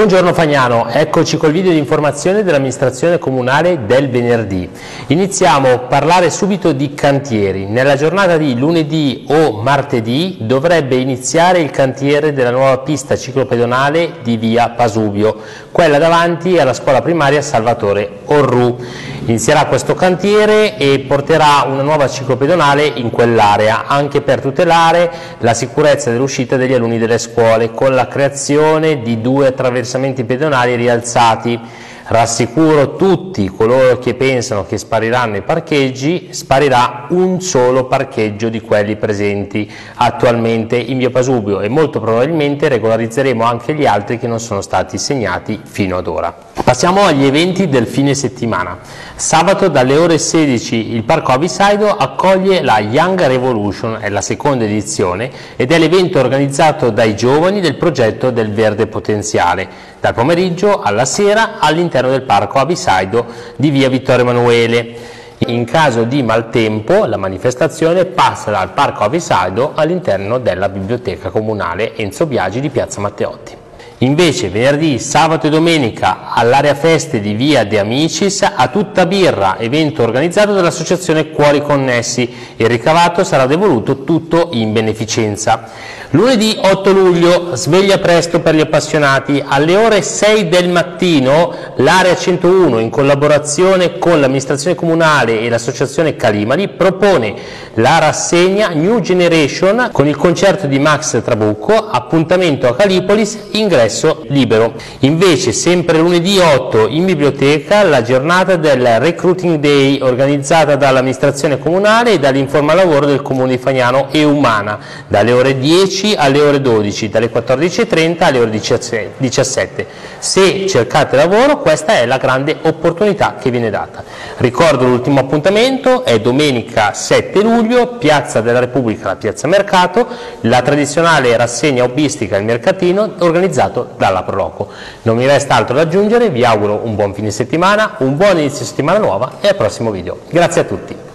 Buongiorno Fagnano, eccoci col video di informazione dell'amministrazione comunale del venerdì. Iniziamo a parlare subito di cantieri. Nella giornata di lunedì o martedì dovrebbe iniziare il cantiere della nuova pista ciclopedonale di via Pasubio, quella davanti alla scuola primaria Salvatore Orru. Inizierà questo cantiere e porterà una nuova ciclopedonale in quell'area, anche per tutelare la sicurezza dell'uscita degli alunni delle scuole, con la creazione di 2 attraversamenti pedonali rialzati. Rassicuro tutti coloro che pensano che spariranno i parcheggi: sparirà un solo parcheggio di quelli presenti attualmente in via Pasubio e molto probabilmente regolarizzeremo anche gli altri che non sono stati segnati fino ad ora. Passiamo agli eventi del fine settimana. Sabato dalle ore 16 il Parco Avisaido accoglie la Young Revolution, è la seconda edizione ed è l'evento organizzato dai giovani del progetto del Verde Potenziale, dal pomeriggio alla sera all'interno del Parco Avisaido di via Vittorio Emanuele. In caso di maltempo la manifestazione passa dal Parco Avisaido all'interno della Biblioteca Comunale Enzo Biagi di Piazza Matteotti. Invece venerdì, sabato e domenica all'area feste di via De Amicis a tutta birra, evento organizzato dall'associazione Cuori Connessi. Il ricavato sarà devoluto tutto in beneficenza. Lunedì 8 luglio, sveglia presto per gli appassionati. Alle ore 6 del mattino l'area 101, in collaborazione con l'amministrazione comunale e l'associazione Calimari, propone la rassegna New Generation con il concerto di Max Trabucco, appuntamento a Calipolis, ingresso libero. Invece sempre lunedì 8 in biblioteca la giornata del Recruiting Day organizzata dall'amministrazione comunale e dall'Informa Lavoro del Comune di Fagnano e Umana, dalle ore 10 alle ore 12, dalle 14:30 alle ore 17. Se cercate lavoro, questa è la grande opportunità che viene data. Ricordo l'ultimo appuntamento è domenica 7 luglio, Piazza della Repubblica, la Piazza Mercato, la tradizionale rassegna hobbistica Il Mercatino organizzato dalla Proloco. Non mi resta altro da aggiungere, vi auguro un buon fine settimana, un buon inizio settimana nuova e al prossimo video. Grazie a tutti.